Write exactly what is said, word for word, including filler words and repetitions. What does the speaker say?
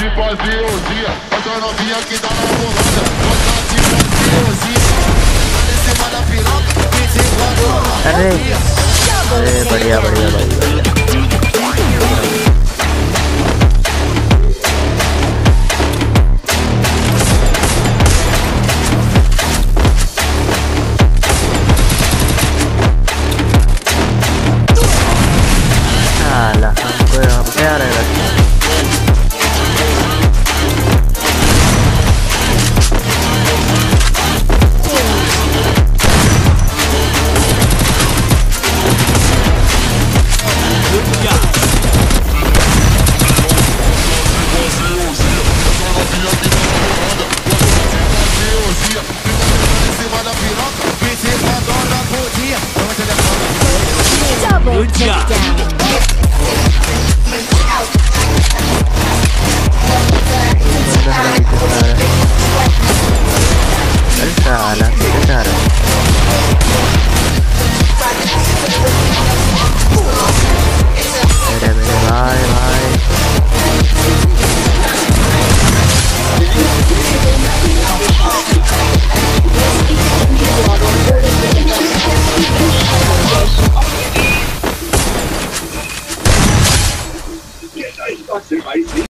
de fazer ousia, essa novinha que tá na bolada. Gosta de fazer ousia, tá em cima da piroca, de vez em quando. अरे अरे बढ़िया बढ़िया बढ़िया साला हमको हम क्या रहेगा Double takedown. अरे साला क्या चाह रहा है मेरे मेरे भाई भाई Vai ser